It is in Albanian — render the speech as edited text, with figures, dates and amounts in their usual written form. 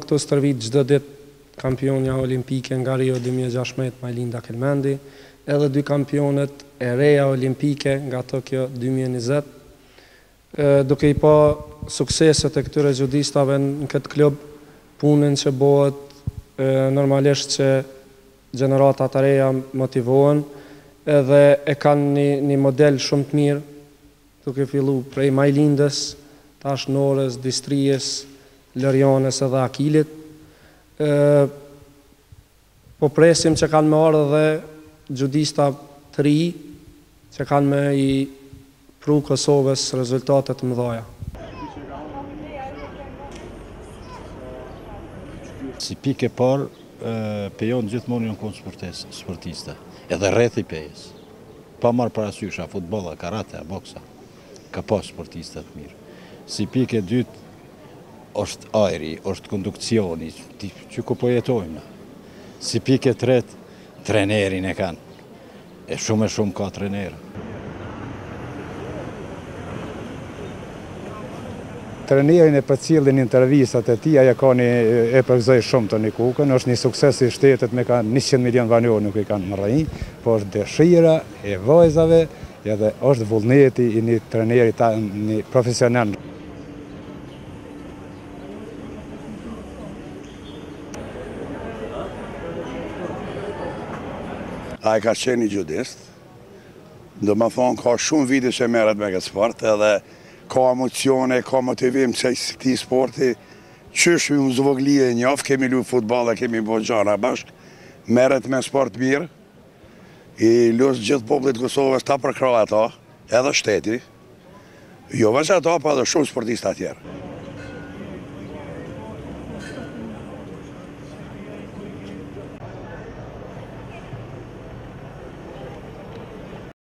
këtu stërvit çdo ditë kampionja olimpike nga Rio 2016 Majlinda Kelmendi, edhe 2 kampionet e reja olimpike nga Tokyo 2020. Duke i pa sukseset e këtyre judistave në këtë klub, punën që bëhet normalisht që gjeneratat të reja motivohen edhe e kanë një model shumë të mirë, duke fillu prej Majlindës, tash Norës, Distrijes, Lërjanës edhe Akilit. Po presim që kanë me ardhë dhe judista të ri, që kanë me i pru Kosovës rezultatet të mëdhaja. Si pikë e parë, pejon gjithmonë janë konë sportiste, edhe rreth i pejes. Pa marrë parasysh a futbolla, karate, a boksa, ka pas sportiste të mirë. Si pikë e dytë, është ajri, është kondukcioni, që ku po jetojmë. Si pikë e tretë, trenerin e kanë. E shumë ka trenerë. Trenerin e përcjellin intervistat e tij, ajo e përgëzoi shumë Toni Kukën, është një sukses i shtetit me ka 100 milion banor nuk i kanë marrë, po është dëshira e vajzave edhe është vullneti i një treneri, një profesional. Ai ka qenë një judist, do më thonë ka shumë vite që merret me këtë sport edhe ka emocione, ka motivim që këti sporti, qysh ju zvogli e njof, kemi lu futbol e kemi bo gjana bashk, merret me sport mirë, i lusë gjithë popullit Kosovës ta përkra ato, edhe shteti, jo veç ato, pa edhe shumë sportista tjerë.